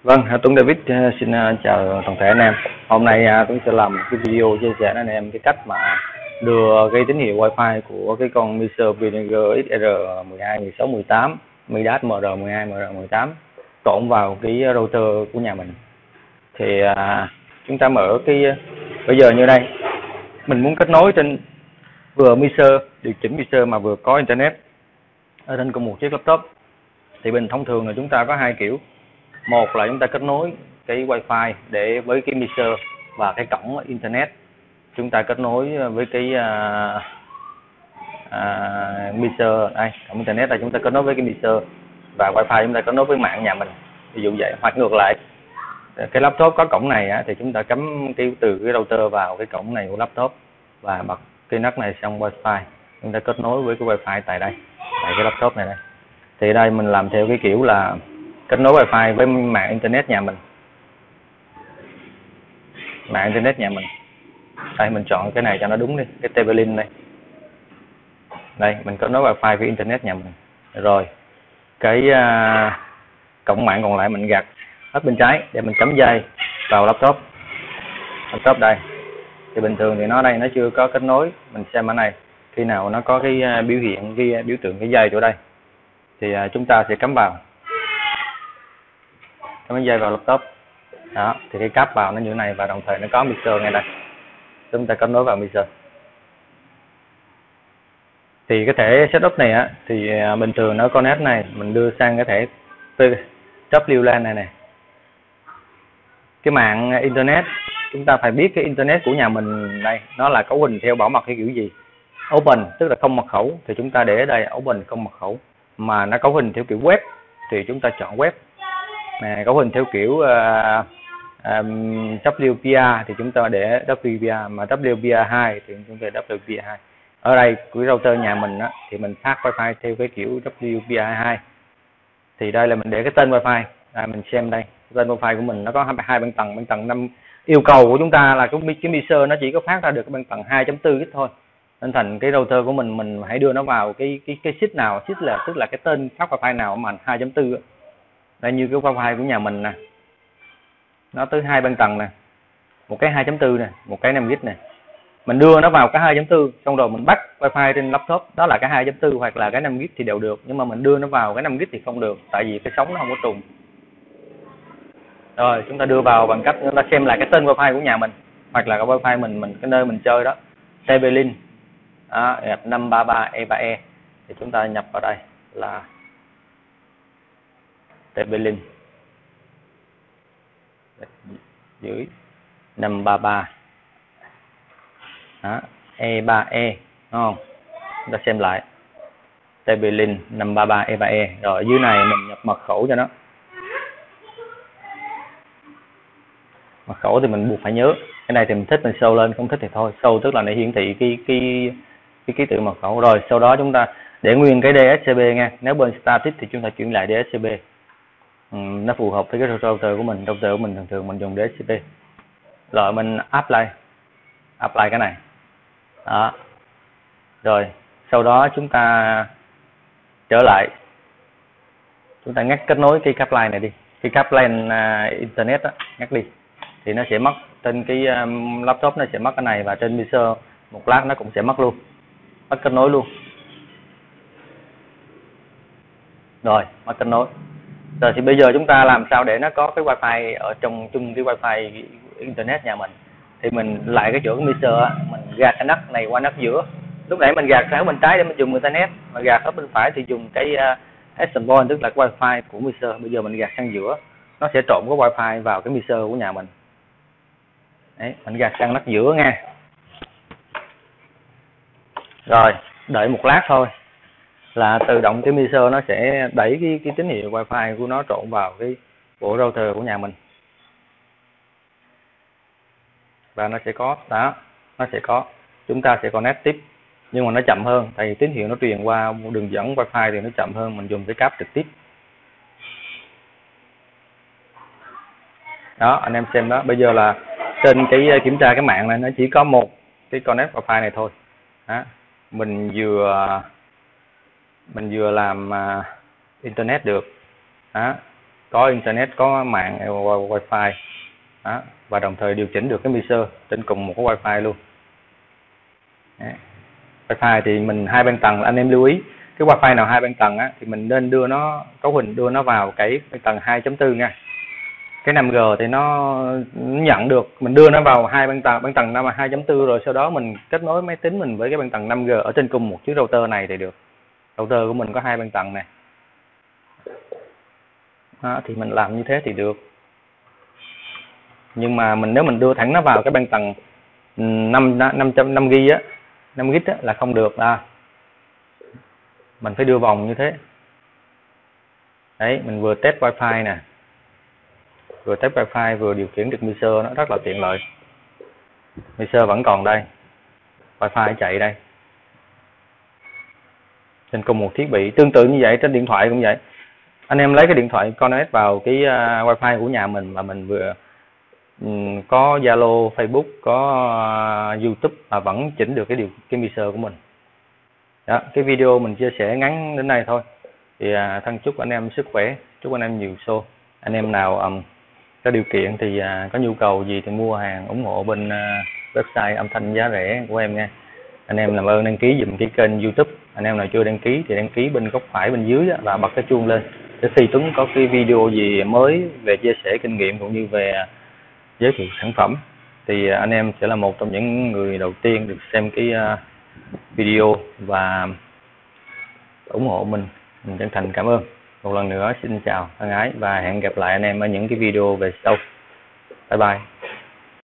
Vâng, Tuấn David xin chào toàn thể anh em. Hôm nay Tuấn sẽ làm cái video chia sẻ với anh em cái cách mà đưa cái tín hiệu Wi-Fi của cái con Mr Vinegar XR12, 16, 18, Midas MR12, MR18 trộn vào cái router của nhà mình. Thì chúng ta mở cái bây giờ như đây, mình muốn kết nối trên vừa mixer, điều chỉnh mixer mà vừa có internet ở trên cùng một chiếc laptop. Thì bình thông thường là chúng ta có hai kiểu. Một là chúng ta kết nối cái wifi để với cái mixer và cái cổng internet, chúng ta kết nối với cái mixer đây, cổng internet là chúng ta kết nối với cái mixer và wifi chúng ta kết nối với mạng nhà mình, ví dụ vậy. Hoặc ngược lại, cái laptop có cổng này thì chúng ta cắm từ cái router vào cái cổng này của laptop và bật cái nấc này xong wifi, chúng ta kết nối với cái wifi tại đây, tại cái laptop này đây. Thì đây mình làm theo cái kiểu là kết nối wifi với mạng internet nhà mình. Mạng internet nhà mình. Đây mình chọn cái này cho nó đúng đi, cái TP-Link đây. Đây mình kết nối wifi với internet nhà mình. Rồi cái cổng mạng còn lại mình gạt hết bên trái để mình cắm dây vào laptop. Laptop đây. Thì bình thường thì nó đây nó chưa có kết nối, mình xem ở này. Khi nào nó có cái biểu hiện cái biểu tượng cái dây chỗ đây thì chúng ta sẽ cắm vào. Cắm dây vào laptop. Đó, thì cái cáp vào nó như thế này và đồng thời nó có mixer ngay đây. Chúng ta kết nối vào mixer. Thì cái thẻ setup này thì bình thường nó connect này, mình đưa sang cái thẻ WLAN này nè. Cái mạng internet, chúng ta phải biết cái internet của nhà mình đây nó là cấu hình theo bảo mật hay kiểu gì. Open tức là không mật khẩu thì chúng ta để ở đây open không mật khẩu, mà nó cấu hình theo kiểu web thì chúng ta chọn web. Nè, cấu hình theo kiểu WPA thì chúng ta để WPA, mà WPA2 thì chúng ta để WPA2. Ở đây của router nhà mình thì mình phát wifi theo cái kiểu WPA2. Thì đây là mình để cái tên wifi. Mình xem đây, tên wifi của mình nó có hai băng tầng 5. Yêu cầu của chúng ta là cái mixer nó chỉ có phát ra được cái băng tầng 2.4 ít thôi. Nên thành cái router của mình hãy đưa nó vào cái sheet nào, sheet là tức là cái tên phát wifi nào mà 2.4. Đây như cái wifi của nhà mình nè, nó tới 2 băng tầng nè, một cái 2.4 nè, một cái 5 gig nè. Mình đưa nó vào cái 2.4 xong rồi mình bắt wifi trên laptop đó là cái 2.4 hoặc là cái 5 gig thì đều được, nhưng mà mình đưa nó vào cái 5 gig thì không được, tại vì cái sóng nó không có trùng. Rồi chúng ta đưa vào bằng cách chúng ta xem lại cái tên wifi của nhà mình hoặc là cái wifi mình cái nơi mình chơi đó, TP-Link 533E3E thì chúng ta nhập vào đây là TP-Link dưới 533 đó, E3E đúng không? Chúng ta xem lại TP-Link 533E3E. Rồi ở dưới này mình nhập mật khẩu cho nó. Mật khẩu thì mình buộc phải nhớ. Cái này thì mình thích mình show lên, không thích thì thôi. Show tức là để hiển thị cái ký tự mật khẩu. Rồi sau đó chúng ta để nguyên cái DHCP nha. Nếu bên static thì chúng ta chuyển lại DHCP. Nó phù hợp với cái router của mình. Router của mình thường mình dùng DHCP. Rồi mình apply cái này. Đó. Rồi sau đó chúng ta trở lại, chúng ta ngắt kết nối cái cáp line này đi, cái cáp line internet ngắt đi thì nó sẽ mất trên cái laptop, nó sẽ mất cái này, và trên mixer một lát nó cũng sẽ mất luôn, mất kết nối luôn. Rồi mất kết nối. Rồi thì bây giờ chúng ta làm sao để nó có cái wifi ở trong chung cái wifi internet nhà mình. Thì mình lại cái chỗ cái mixer mình gạt cái nấc này qua nấc giữa. Lúc nãy mình gạt sang bên trái để mình dùng internet, mà gạt ở bên phải thì dùng cái access point tức là cái wifi của mixer. Bây giờ mình gạt sang giữa, nó sẽ trộn cái wifi vào cái mixer của nhà mình. Đấy, mình gạt sang nấc giữa nha. Rồi đợi một lát thôi là tự động cái mixer nó sẽ đẩy cái tín hiệu wifi của nó trộn vào cái bộ router của nhà mình. Và nó sẽ có đó, nó sẽ có, chúng ta sẽ connect tiếp, nhưng mà nó chậm hơn, tại vì tín hiệu nó truyền qua đường dẫn wifi thì nó chậm hơn mình dùng cái cáp trực tiếp. Đó anh em xem đó, bây giờ là trên cái kiểm tra cái mạng này nó chỉ có một cái connect wifi này thôi. Đó. Mình vừa làm internet được. Đó. có internet, có mạng wifi đó, và đồng thời điều chỉnh được cái mixer trên cùng một cái wifi luôn. Đấy. Wifi thì mình 2 band tầng, anh em lưu ý cái wifi nào 2 band tầng á thì mình nên đưa nó cấu hình đưa nó vào cái band tầng 2.4 nha. Cái 5G thì nó nhận được, mình đưa nó vào hai band tầng 2.4 rồi sau đó mình kết nối máy tính mình với cái band tầng 5G ở trên cùng một chiếc router này thì được. Router của mình có 2 band tầng này. Đó, thì mình làm như thế thì được. Nhưng mà nếu mình đưa thẳng nó vào cái band tầng 500 GB á, 5 GB á là không được à. Mình phải đưa vòng như thế. Đấy, mình vừa test wifi nè. Vừa test wifi vừa điều khiển được mixer, nó rất là tiện lợi. Mixer vẫn còn đây. Wifi chạy đây. Trên cùng một thiết bị, tương tự như vậy trên điện thoại cũng vậy. Anh em lấy cái điện thoại connect vào cái wifi của nhà mình mà mình vừa có Zalo, Facebook, có YouTube mà vẫn chỉnh được cái mixer của mình. Đó, cái video mình chia sẻ ngắn đến đây thôi. Thì thân chúc anh em sức khỏe, chúc anh em nhiều show. Anh em nào có điều kiện thì có nhu cầu gì thì mua hàng ủng hộ bên website âm thanh giá rẻ của em nha. Anh em làm ơn đăng ký dùm cái kênh YouTube. Anh em nào chưa đăng ký thì đăng ký bên góc phải bên dưới và bật cái chuông lên để khi Tuấn có cái video gì mới về chia sẻ kinh nghiệm cũng như về giới thiệu sản phẩm thì anh em sẽ là một trong những người đầu tiên được xem cái video và ủng hộ mình. Mình chân thành cảm ơn. Một lần nữa xin chào thân ái và hẹn gặp lại anh em ở những cái video về sau. Bye bye.